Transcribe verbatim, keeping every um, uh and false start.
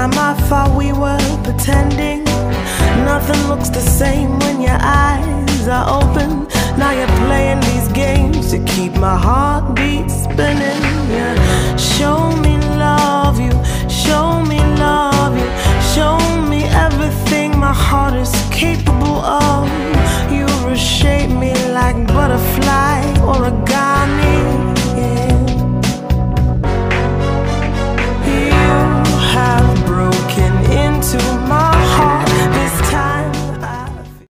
time I thought we were pretending. Nothing looks the same when your eyes are open. Now you're playing these games to keep my heartbeat spinning. Yeah. Show me love you, show me love you, show me everything my heart is capable of.